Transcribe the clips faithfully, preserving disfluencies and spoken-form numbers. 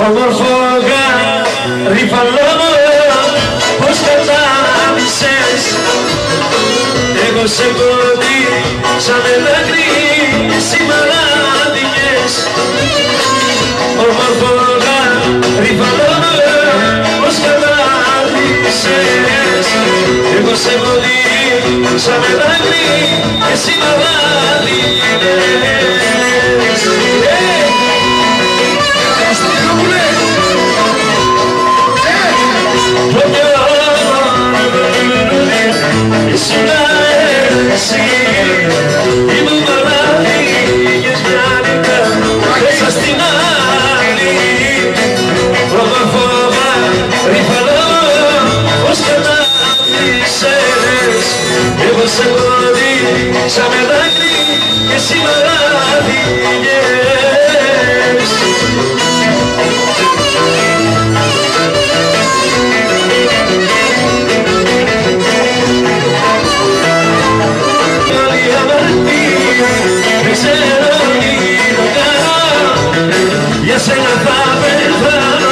Όμορφο γαρίφαλο πως κατάλυσες. Εγώ σε έχω δει σαν με δάκρυ εσύ μ' ανάδικες. Όμορφο γαρίφαλο πως κατάλυσες. Εγώ σε έχω δει σαν με δάκρυ εσύ μ' ανάδικες. Εγώ σε έχω δει σαν με δάκρυ και εσύ μ' ανάδικες. Όλη αμαρτία δεν ξέρω τι να κάνω, για σένα θα πεθάνω.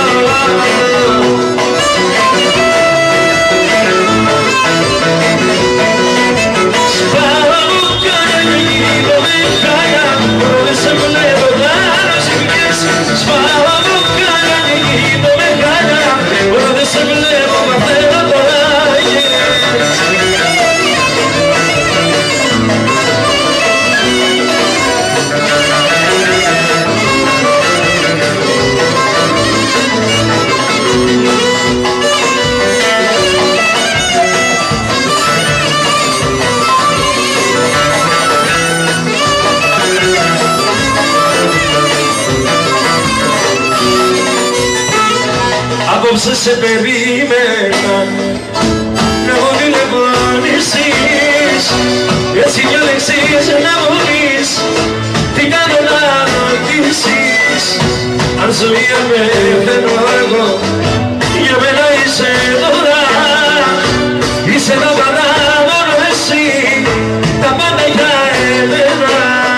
Απόψε σε περίμενα να μου τηλεφωνήσεις, έτσι κι αλεξίες να μου πεις τι κάνω να ρωτήσεις. Αν ζωή απέφερνω εγώ, για μένα είσαι τώρα, είσαι τα πάντα μόνο εσύ, τα πάντα για εμένα.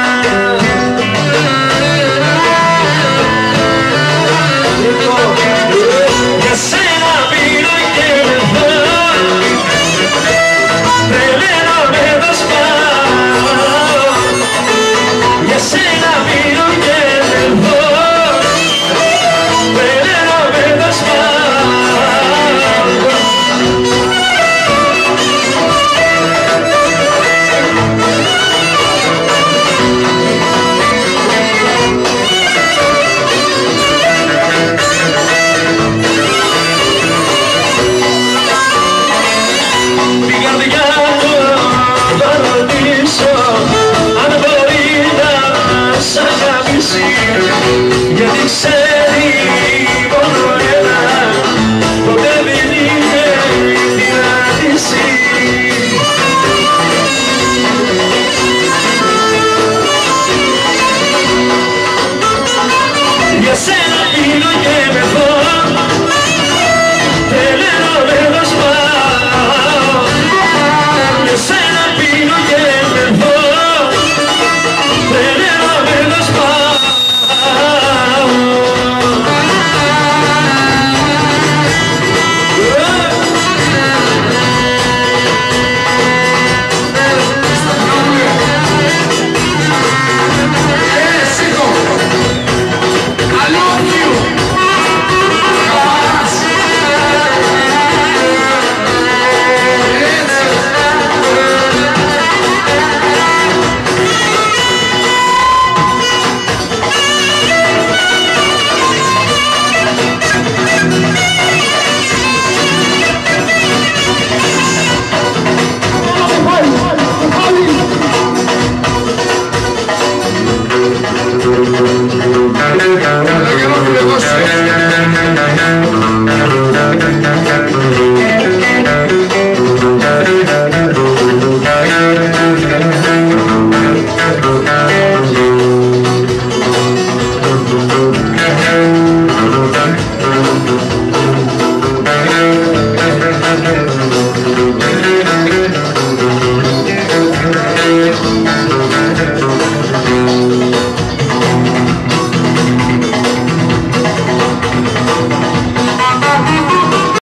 Γιατί ξέρει μόνο ένα, ποτέ δεν είναι δυνατήση. Για σένα πίνω και με δω, τρελαίνω με το σπάω. Για σένα πίνω και με δω, τρελαίνω με το σπάω. Thank you.